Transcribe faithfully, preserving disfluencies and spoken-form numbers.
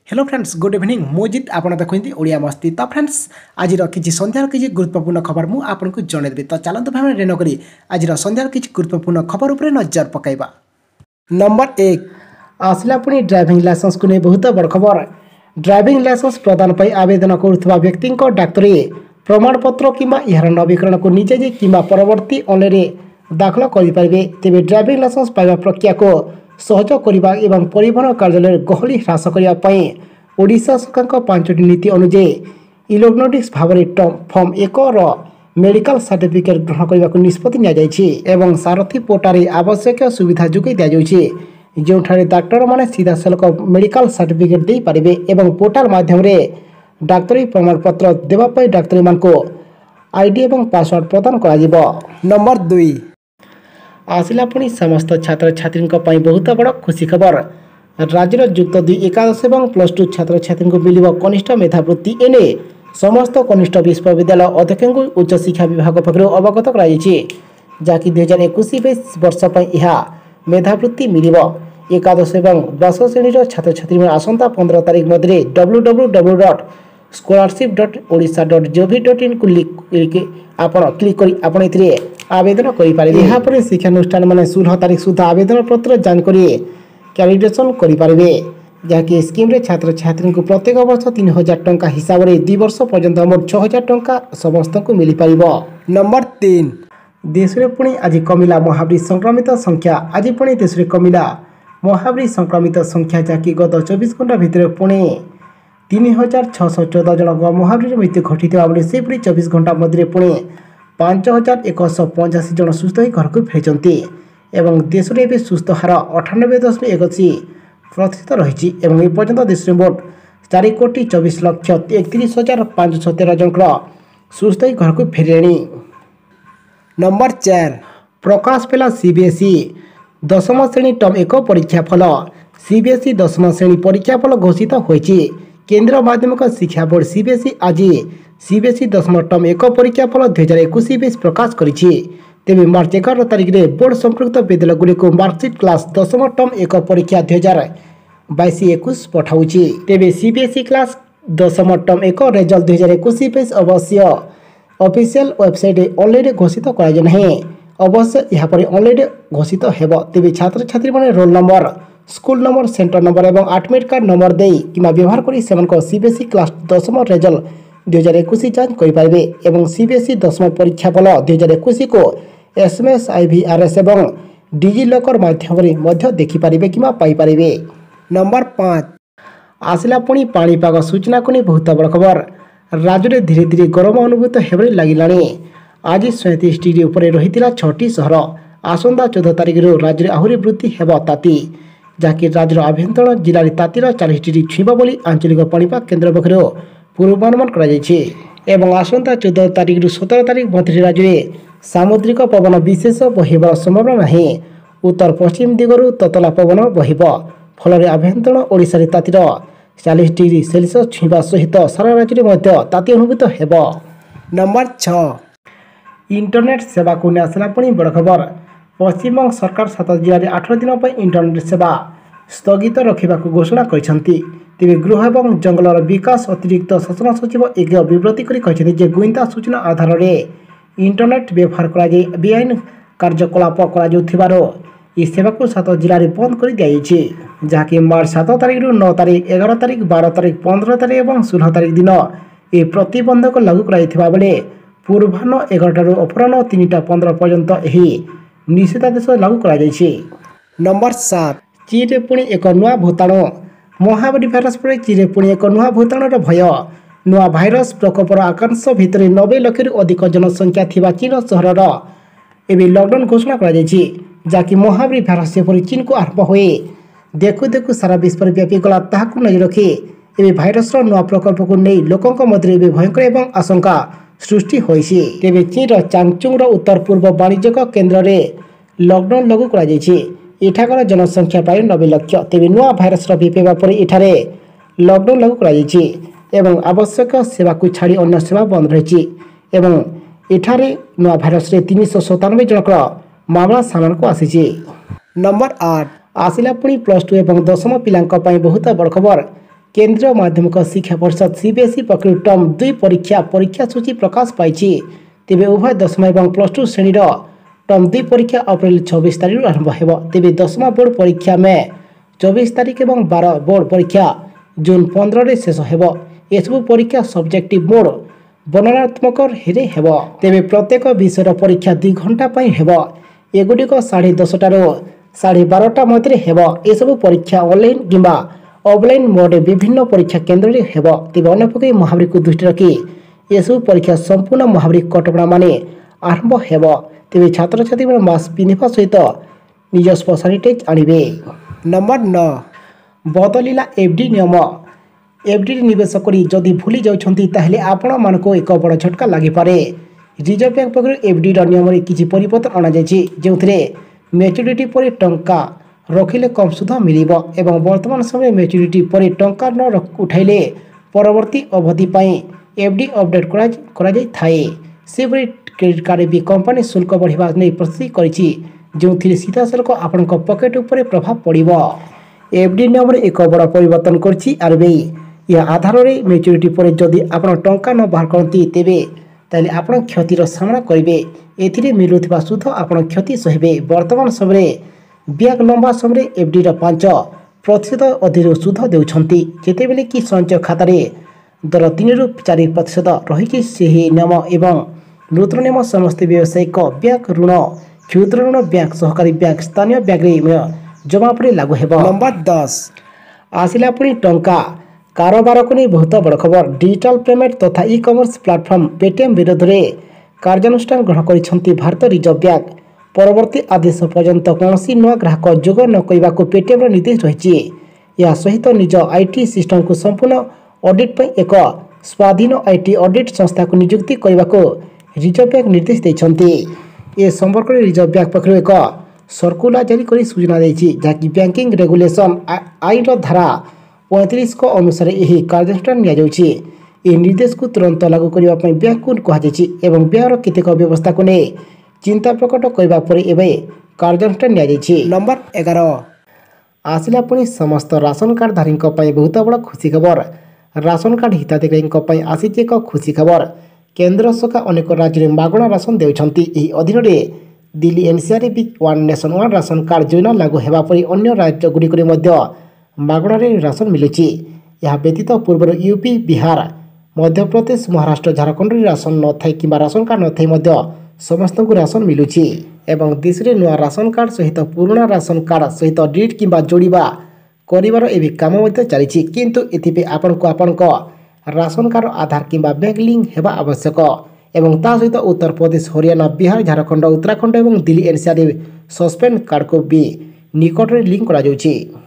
Hello friends good evening मुजित आपन देखते ओडिया मस्ती। तो फ्रेंड्स आज किसी सन्ध्यार किसी गुरुत्वपूर्ण खबर मुझे आपको जनईदेवी। तो चलते भाव रेन करी आज सन्ध्यार किसी गुरुत्वपूर्ण खबर उपर नजर पकड़ा। नंबर एक आसला पुणी ड्राइविंग लाइसेंस को नहीं बहुत बड़ खबर। ड्राइविंग लाइसेंस प्रदान पर आवेदन करुवा व्यक्ति डाक्तरी प्रमाणपत्र किंवा यार नवीकरण को निजे कि परवर्ती ऑनलाइन दाखल करेंगे। तेज ड्राइविंग लाइसेंस पाइबा प्रक्रिया को सहज करने एवं परिवहन कार्यालय गहली ह्रास करने ओडिशा सरकार पांचटी नीति अनुଯାयी इलेक्ट्रोनिक्स भाव में फर्म एक मेडिकल सर्टिफिकेट ग्रहण करने को निष्पत्ति नि सारथी पोर्टाल आवश्यक सुविधा जोगाई दि जो डाक्तर मैंने सीधा सलख मेडिकल सर्टिफिकेट दे पारे और पोर्टाल माध्यम डाक्तरी प्रमाणपत्र देवाई डाक्तरी मान आईडी और पासवर्ड प्रदान कर। नंबर दुई आसला पुणी समस्त छात्र छात्री बहुत बड़ खुशी खबर। राज्य युक्त दुई एकादश और प्लस टू छात्र छात्री को मिल कनिष्ठ मेधावृत्ति एने समस्त कनिष्ठ विश्वविद्यालय अध्यक्ष उच्च शिक्षा विभाग पक्ष अवगत कराकि दुई हजार एक वर्ष यह मेधावृत्ति मिल। एकादश और द्वादश श्रेणी छात्र छात्री आसंता पंद्रह तारीख मध्य W W W dot scholarship dot Odisha dot G O V dot click कर आपण आवेदन करें। शिक्षानुष्ठान मैंने सोलह तारीख सुधा आवेदन पत्र जांच कर कैलिब्रेशन करेंगे जहाँकि स्कीम छात्र छात्री को प्रत्येक वर्ष तीन हजार टंका हिसाब से दुई वर्ष पर्यंत मोट छह हजार टंका समस्त को मिल पार। नंबर तीन देश में पुणी आज कमिला महामारी संक्रमित संख्या। आज पुणी देश में कमिला महामारी संक्रमित संख्या जहाँकि गत चौबीस घंटा भितर पुणी तीन हजार छःश चौदह जन महामारी मृत्यु घटी से चौबीस घंटा मध्य पुणी पांच हजार एकश पंचाशी जन सुस्थ हो घर को फेरी एवं देश में भी सुस्थ हार अठानबे दशमिक एकाशी प्रतिशत रही। एपर्यंत देश में मोट चार कोटी चौबीस लक्ष एकतीस हजार पाँच सौ तेरह जन सुस्थ हो घर को फेरी। नंबर चार प्रकाश पेला सीबीएसई दशम श्रेणी टर्म एक परीक्षा फल। सीबीएसई दशम श्रेणी परीक्षा फल घोषित होती। केंद्रीय माध्यमिक शिक्षा बोर्ड सीबीएसई आज सीबीएसई दशम टर्म एक परीक्षा फल दुई हजार एक प्रकाश करिछि। तेबे मार्च एगार तारिख में बोर्ड संपृक्त विद्यालय को मार्कशीट क्लास दशम टर्म एक परीक्षा दुई हजार बैश एक पठाऊँगी। तेबे सीबीएसई क्लास दशम टर्म एक रेजल्ट दुई हजार एक अवश्य ऑफिशियल वेबसाइट ऑनलाइन घोषित कराए अवश्य यहाँ ऑनलाइन घोषित हेब। तेबे छात्र छात्री मैंने roll number school number centre number और एडमिट कार्ड नंबर दे कि व्यवहार कर सीबीएसई क्लास दशम रेजल्ट दुई हजार एक जांच करेंगे और सीबीएसई दशम परीक्षा फल दुई हजार एक को एसएमएस आईवीआरएस और डिजी लकर माध्यम देखिपारे कि पाइपारे। नंबर पाँच आसला पुणी पाणीपाग सूचना को नहीं बहुत बड़ खबर। राज्य में धीरे धीरे गरम अनुभूत होने लगे। आज सैंतीस डिग्री उपर रही छटी सहर आसंता चौदह तारिख राज्य में आहरी वृद्धि हेब ताती जहाँकि राज्यर आभ्यंतर जिले तातीर चालीस डिग्री छुईब बोली आंचलिक पाणीपाग केन्द्र पक्ष पूर्वानुमान कर आसंता चौदह तारिख सतर तारिख मध्य राज्य में सामुद्रिक पवन विशेष बहबार संभावना नहीं। उत्तर पश्चिम दिगरू ततला पवन बहब फल आभ्यंतर ओडिशा तातीर चालीस डिग्री सेल्सियस छुईवा सहित सारा राज्य में ताती अनुभूत हेब। नंबर छः इंटरनेट सेवा को आसला पुणी बड़ खबर। पश्चिमबंग सरकार सात जिले में आठ दिन पर इंटरनेट सेवा स्थगित रखा घोषणा करते। तेज गृह और जंगलर विकास अतिरिक्त शासन सचिव एक विवृत्ति कर गुइंदा सूचना आधार में इंटरनेट व्यवहार कर बेआईन कार्यकलाप कर सेवा को सात जिले में बंद कर दी जहाँकि मार्च सात तारिख नौ तारिख एगार तारिख बारह तारिख पंद्रह तारिख और षोलह तारिख दिन ये प्रतिबंधक लागू कर बेले पूर्वाह्न एगारटार अपराह तीन टा पंद्रह पर्यंत निषेधादेश लागू कर। नंबर सात चीन में पुणी एक नुआ भूताणु महामारी भाइरस पर चीन में पुणी एक नुआ भूताणुर भय नुआ भाइरस प्रकोपर आकांक्षा भितर नबे लक्ष अधिक जनसंख्या थिबा चीन सहर एवं लकडाउन घोषणा कर जहाँकि महामारी भाइरस जेपरी चीन को आरंभ हुए देखु देखु सारा विश्व व्यापी गला ताकू नजर रखी एवं भाइरस नुआ प्रकोप को नहीं लोकों मध्य भयंकर एवं आशंका सृष्टि होइछि। तेबे चीन चांगचुंग उत्तर पूर्व वाणिज्यिक केन्द्र में लकडाउन लागू कर एठाकर जनसंख्या प्राय नबे लक्ष। तेबे नुआ भाइरस व्यापीवा पर एठारे लकडाउन लागू कर आवश्यक सेवा को छाड़ी अन्य सेवा बंद रही एवं एठारे नुआ भाइरस तीन सौ सतानबे जनक मामला सामान को आसी। नंबर आठ आसला पुणी प्लस टू और दशम पिला बहुत बड़ खबर। केंद्रीय माध्यमिक शिक्षा परिषद सीबीएसई पक्ष टर्म दुई परीक्षा परीक्षा सूची प्रकाश पाई। तेबे उभय दशम और प्लस टू श्रेणी टर्म दुई परीक्षा अप्रैल छब्बीस तारीख आरंभ हो। तेबे दशम बोर्ड परीक्षा में चौबीस तारीख और बारह बोर्ड परीक्षा जून पंद्रह शेष हो। एसबू परीक्षा सब्जेक्टिव मोड वर्णनात्मक हेरे हेब। तेबे प्रत्येक विषय परीक्षा दुई घंटा हेब। एगुड़िक साढ़े दसटार साढ़े बारटा मध्य हेब। एसबू परीक्षा ऑनलाइन किंबा ऑफलाइन मोड विभिन्न परीक्षा केन्द्र में हेब। तेबे अन्यपक्ष महामारी को दृष्टि रखी एसबू परीक्षा संपूर्ण महामारी कटकणा माने आरंभ हेब। तेबे छात्र छात्री मैंने मास्क पिंधा सहित निज स्पेशालिटाइज आणवे। नंबर नौ बदलिला एफडी नियम। एफडी निवेश करी जदि भूली जाउछंती ताहेले आपण मानको एक बड़ झटका लागि पारे। रिजर्व बैंक पक्षर एफडी नियम में किसी परिवर्तन अणा जायछि जेउथिरे मैच्योरिटी पर टंका रखिले कम सुध मिलिबो एवं वर्तमान समय मैच्योरिटी पर टंका न उठाइले परवर्ती अवधि पई एफडी अपडेट करा करा जाय थाए। सेबरी क्रेडिट कार्ड भी कंपनी शुल्क बढ़िबा नै प्रस्तुति करिछि जेउथिरे सीधा सलक आपनक पॉकेट ऊपर प्रभाव पड़िबो। एफडी नियम में एक बड़ परिवर्तन करछि आरबीआई। यह आधार में मैच्योरिटी पर जदि आपण टंका न बाहर करती तेबे ताले आपण क्षतिर सामना करेंगे। एथिरे मिलुथिबा सुध आपण क्षति सहिबे। वर्तमान समय बैंक लंबा समय एफडी पांच प्रतिशत अधिक सुध देउछंती जेतेबेले कि संचय खाता दर तीन रु चार प्रतिशत रही। से नियम एवं नूतन नियम समस्त व्यावसायिक बैंक ऋण क्षुद्र ऋण बैंक सहकारी बैंक स्थानीय बैंक जमा पर लागू हेब। नंबर दस आसिला पुणी टंका कारोबार को नहीं बहुत बड़ खबर। डिजिटल पेमेंट तथा ई कमर्स प्लाटफर्म पेटीएम विरोध में कार्यानुष्ठान ग्रहण कर भारत रिजर्व बैंक। परवर्ती आदेश पर्यंत कौन नुआ ग्राहक जोग न करने को पेटीएम निर्देश रही। यह सहित निज आईटी सिस्टम को संपूर्ण ऑडिट पर एक स्वाधीन आईटी ऑडिट संस्था को नियुक्ति करने को रिजर्व बैंक निर्देश देते। ए संपर्क में रिजर्व बैंक पक्ष एक सर्कुलर जारी कर सूचना देती जहाँकि बैंकिंग रेगुलेशन आईन धारा पैंतीस को अनुसार यही कार्यानुष्ठान नि निर्देश को तुरंत लागू करने बैंक को कहुई एवं ब्यार केतेक व्यवस्था को नहीं चिंता प्रकट करने पर एवं कार्यानुष्ठान नि। नंबर एगार आसिला पुणी समस्त राशन कार्ड धारी बहुत बड़ खुशी खबर। राशन कार्ड हिताधिकारी आसी एक खुशी खबर। केंद्र सरकार अनेक राज्य में मागणा राशन देउछंती। अधीन दिल्ली एनसीआर भी one nation one ration card योजना लागू होगा पर अन्य राज्य गुड़िक मागणारे राशन मिलुची। यह व्यतीत पूर्व यूपी बिहार मध्य प्रदेश महाराष्ट्र झारखंड राशन न थाई कि राशन कार्ड न थाई समस्त को राशन मिलुची एवं देश में नुआ राशन कार्ड सहित पुराना राशन कार्ड सहित डिलीट कि जोड़ा कर काम चली किंतु एथिपे आपण को आपण राशन कार्ड आधार कि बैंक लिंक हेबा आवश्यक एवं ता सहित उत्तर प्रदेश हरियाणा बिहार झारखंड उत्तराखंड और दिल्ली एनसीआर सस्पेंड कार्ड को भी निकट में लिंक करा जाउची।